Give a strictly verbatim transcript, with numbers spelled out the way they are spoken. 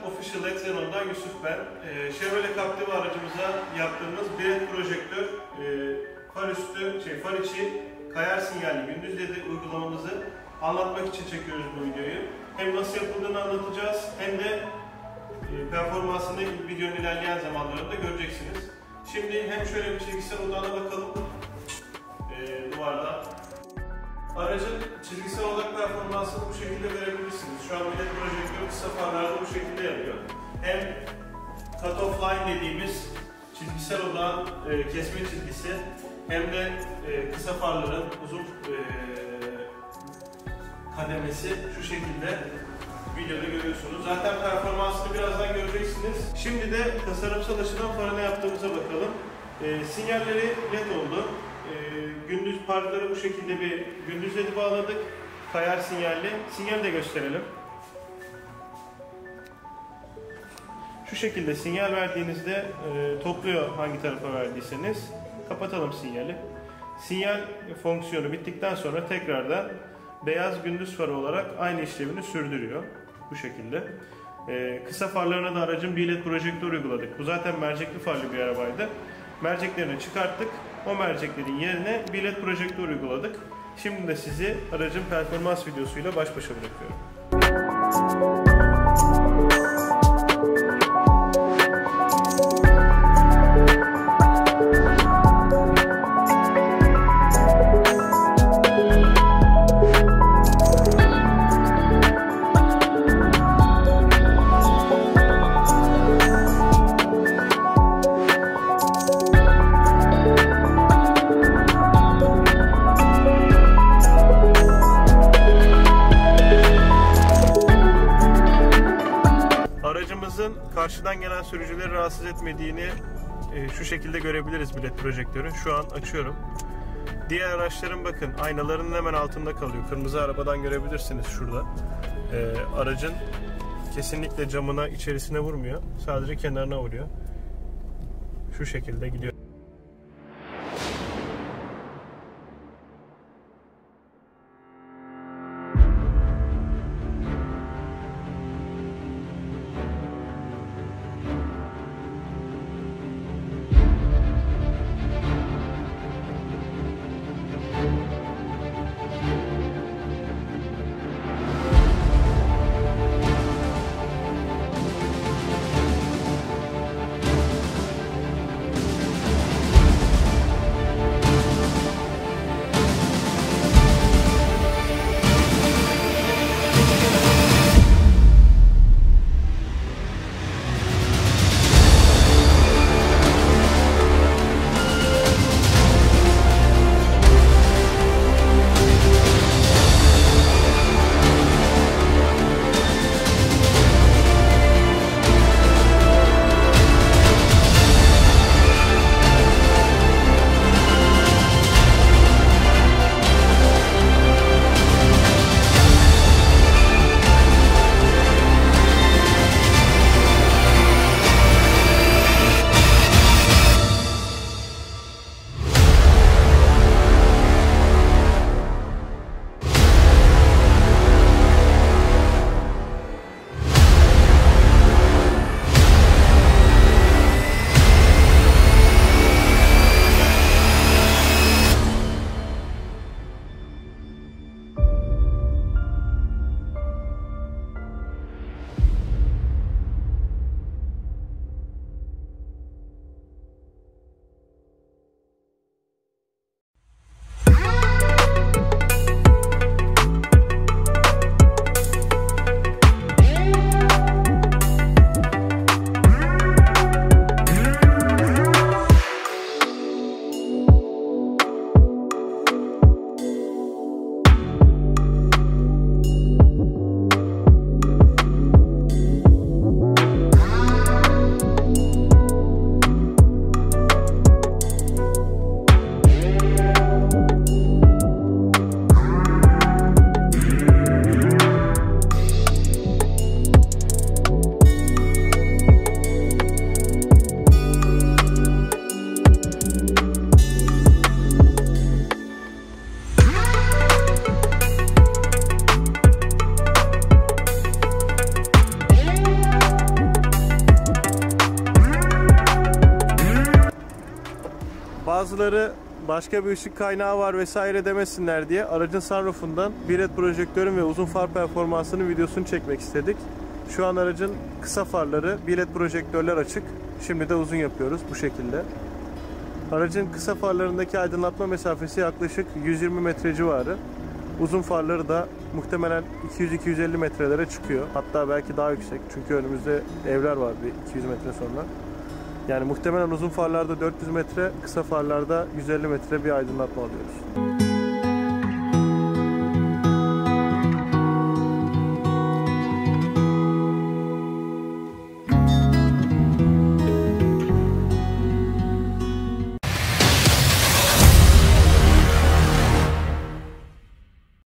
Official Xenon'dan Yusuf ben. Ee, Chevrolet Captiva aracımıza yaptığımız bir projektör, e, far üstü, şey, far içi kayar sinyalli gündüz ledi uygulamamızı anlatmak için çekiyoruz bu videoyu. Hem nasıl yapıldığını anlatacağız hem de e, performansını videonun ilerleyen zamanlarında göreceksiniz. Şimdi hem şöyle bir çizgisel odağına bakalım, e, duvarda. Aracın çizgisel odak performansını bu şekilde verebilirsiniz. Şu an bir de projektör kısa farlarda bu şekilde yapıyor. Hem cut-off line dediğimiz çizgisel odağın e, kesme çizgisi hem de e, kısa farların uzun e, kademesi şu şekilde videoda görüyorsunuz. Zaten performansını birazdan göreceksiniz. Şimdi de tasarımsal açıdan fara ne yaptığımıza bakalım. E, sinyalleri led oldu. E, gündüz parkları bu şekilde bir gündüz ledi bağladık. Kayar sinyalli. Sinyali de gösterelim. Şu şekilde sinyal verdiğinizde e, topluyor hangi tarafa verdiyseniz. Kapatalım sinyali. Sinyal fonksiyonu bittikten sonra tekrardan beyaz gündüz farı olarak aynı işlevini sürdürüyor. Bu şekilde. Ee, kısa farlarına da aracın bir led projektör uyguladık. Bu zaten mercekli farlı bir arabaydı. Merceklerini çıkarttık. O merceklerin yerine bir led projektör uyguladık. Şimdi de sizi aracın performans videosuyla baş başa bırakıyorum. Aracımızın karşıdan gelen sürücüleri rahatsız etmediğini e, şu şekilde görebiliriz bir led projektörün. Şu an açıyorum. Diğer araçların bakın aynalarının hemen altında kalıyor. Kırmızı arabadan görebilirsiniz şurada. E, aracın kesinlikle camına, içerisine vurmuyor. Sadece kenarına vuruyor. Şu şekilde gidiyor. bazıları başka bir ışık kaynağı var vesaire demesinler diye aracın sunroofundan bir led projektörün ve uzun far performansının videosunu çekmek istedik. Şu an aracın kısa farları, bir led projektörler açık. Şimdi de uzun yapıyoruz bu şekilde. Aracın kısa farlarındaki aydınlatma mesafesi yaklaşık yüz yirmi metre civarı. Uzun farları da muhtemelen iki yüz iki yüz elli metrelere çıkıyor. Hatta belki daha yüksek. Çünkü önümüzde evler var bir iki yüz metre sonra. Yani muhtemelen uzun farlarda dört yüz metre, kısa farlarda yüz elli metre bir aydınlatma alıyoruz.